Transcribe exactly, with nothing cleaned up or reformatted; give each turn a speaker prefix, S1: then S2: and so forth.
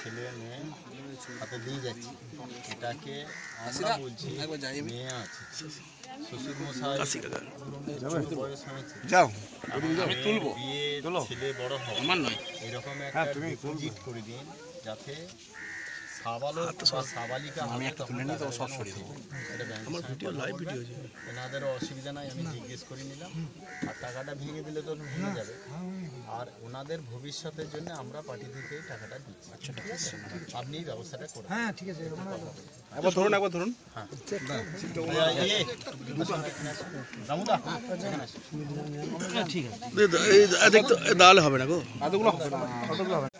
S1: ছেলে মেয়ে হাতে দিয়ে যাচ্ছি, এটাকে আমরা বলছি মেয়ে আছে। শ্বশুর মশাই বয়স হয়েছে, বিয়ে ছেলে বড় হবে, এরকম একটা ডিপোজিট করে দিন যাতে এনাদেরও অসুবিধা নাই। আমি জিজ্ঞেস করে নিলাম, আর টাকাটা ভেঙে দিলে তো ভেঙে যাবে, আর ওনাদের ভবিষ্যতের জন্য আমরা পার্টি থেকে টাকাটা দিচ্ছি। আপনি ব্যবস্থাটা করুন। হ্যাঁ ঠিক আছে, একবার ধরুন একবার ধরুন। হ্যাঁ ঠিক আছে, দাঁড়ালে হবে না গো, এতগুলো হবে না, এতগুলো হবে না।